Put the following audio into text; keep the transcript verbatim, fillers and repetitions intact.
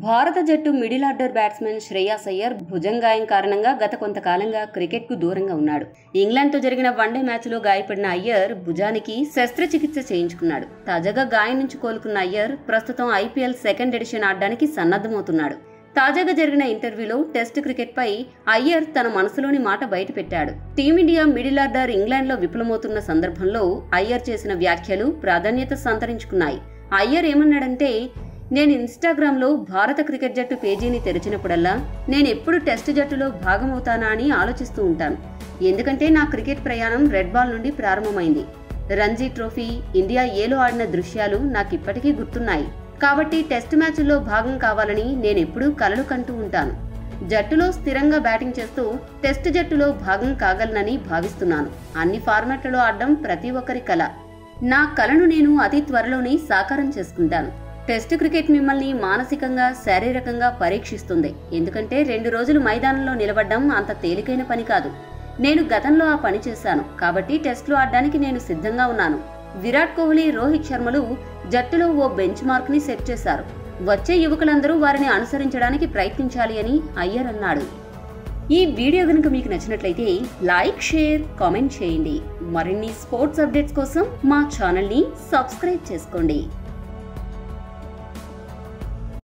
భారత జట్టు middle order batsmen Shreyas Iyer భుజంగాయం కారణంగా గత కొంతకాలంగా క్రికెట్కు దూరంగా ఉన్నాడు. ఇంగ్లాండ్తో జరిగిన వన్డే మ్యాచ్లో గాయపడిన అయ్యర్ భుజానికి శస్త్రచికిత్స చేయించుకున్నాడు. తాజాగా గాయం నుంచి కోలుకున్న అయ్యర్ ప్రస్తుతం ఐపీఎల్ సెకండ్ ఎడిషన్ ఆడడానికి సన్నద్ధమవుతున్నాడు. తాజాగా జరిగిన ఇంటర్వ్యూలో టెస్ట్ క్రికెట్ పై అయ్యర్ తన మనసులోని మాట బయటపెట్టాడు. టీమిండియా మిడిల్ ఆర్డర్ ఇంగ్లాండ్లో విఫలమవుతున్న సందర్భంలో అయ్యర్ చేసిన వ్యాఖ్యలు ప్రాధాన్యత సంతరించుకున్నాయి. అయ్యర్ ఏమన్నాడంటే, నేను ఇన్స్టాగ్రామ్లో భారత క్రికెట్ జట్టు పేజీని తెరిచినప్పుడల్లా నేను ఎప్పుడు టెస్ట్ జట్టులో భాగమవుతానా అని ఆలోచిస్తూ ఉంటాను. ఎందుకంటే నా క్రికెట్ ప్రయాణం రెడ్ బాల్ నుండి ప్రారంభమైంది. రంజీ ట్రోఫీ, ఇండియా ఏలో ఆడిన దృశ్యాలు నాకిప్పటికీ గుర్తున్నాయి. కాబట్టి టెస్ట్ మ్యాచ్ల్లో భాగం కావాలని నేనెప్పుడూ కలలు కంటూ ఉంటాను. జట్టులో స్థిరంగా బ్యాటింగ్ చేస్తూ టెస్ట్ జట్టులో భాగం కాగలనని భావిస్తున్నాను. అన్ని ఫార్మాట్లలో ఆడడం ప్రతి ఒక్కరి కల. నా కలను నేను అతి త్వరలోనే సాకారం చేసుకుంటాను. టెస్ట్ క్రికెట్ మిమ్మల్ని మానసికంగా, శారీరకంగా పరీక్షిస్తుంది. ఎందుకంటే రెండు రోజులు మైదానంలో నిలబడడం అంత తేలికైన పని కాదు. నేను గతంలో ఆ పని చేశాను. కాబట్టి టెస్టులు ఆడడానికి నేను సిద్ధంగా ఉన్నాను. విరాట్ కోహ్లీ, రోహిత్ శర్మలు జట్టులో ఓ బెంచ్ మార్క్ ని సెట్ చేశారు. వచ్చే యువకులందరూ వారిని అనుసరించడానికి ప్రయత్నించాలి అని అయ్యర్ అన్నాడు. ఈ వీడియో గనుక మీకు నచ్చినట్లయితే లైక్, షేర్, కామెంట్ చేయండి. మరిన్ని స్పోర్ట్స్ అప్డేట్స్ కోసం మా ఛానల్ ని సబ్స్క్రైబ్ చేసుకోండి.